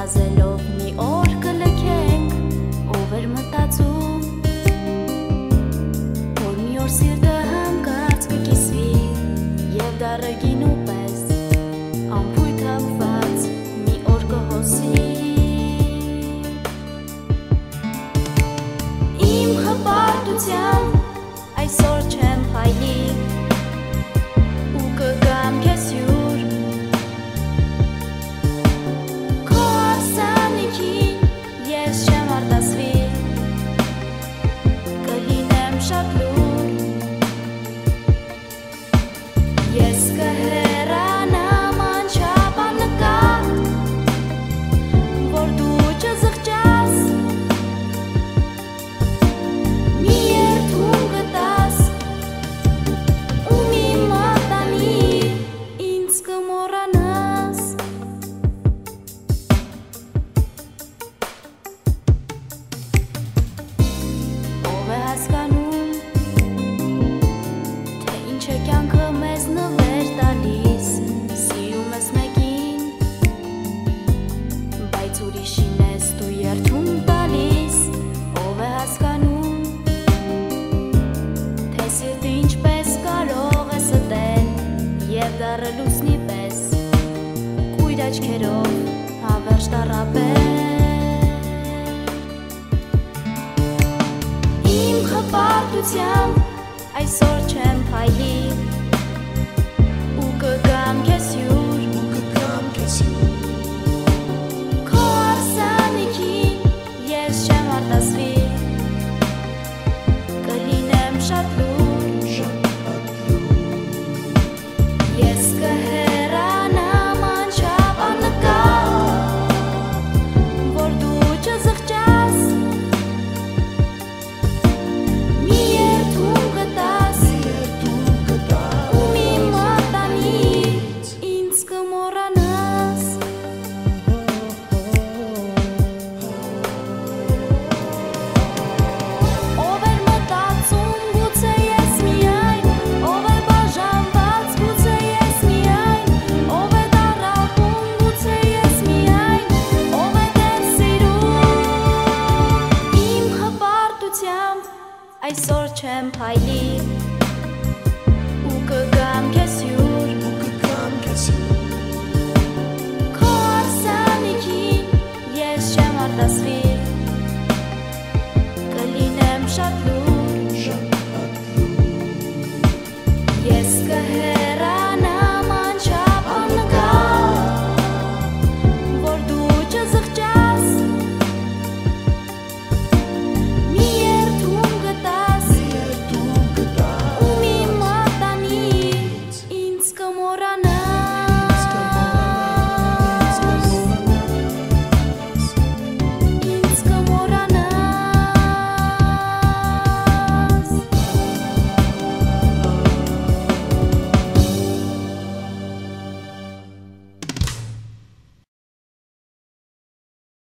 Մտազելով մի օր կլքենք, ով էր մտածում, որ մի օր սիրտը հանգած կկիսվի և դառը գինու պես ամփույթ հապված մի օր կհոսի։ Իմ հպարտությամբ այսօր չեմ փայլի ու կգամ քեզ հյուր, քո հարսանիքին ես չեմ արտասվի, կլինեմ շատ լուր, ես կհեռանամ անչափ աննկատ, որ դու չզղջաս, մի երդում գտաս ու մի մատանի ինձ կմոռանաս։ Ով է հասկանում, թե ինչ է կյանքը մեզ նվեր տալիս, սիրում ես մեկին, բայց ուրիշին ես դու երդում տալիս։ Ով է հասկանում, թե սիրտը ինչպես կարող է ստել և դառը լուսնի պես կույր աչքերով հավերժ տառապել։ Իմ հպարտությամբ այսօր չեմ փայլի ու կգամ քեզ հյուր, քո հարսանիքին ես չեմ արտասվի, կլինեմ շատ լուր, ես կհեռանամ անչափ աննկատ, որ դու չզղջաս, մի երդում գտաս ու մի մատանի ինձ կմոռանաս։ Ով էր մտածում գուցե ես միայն, ով է բաժանված գուցե ես միայն, ով է տառապում գուցե ես միայն, ով է դեռ սիրում։ Իմ հպարտությամբ այսօր չեմ փայլի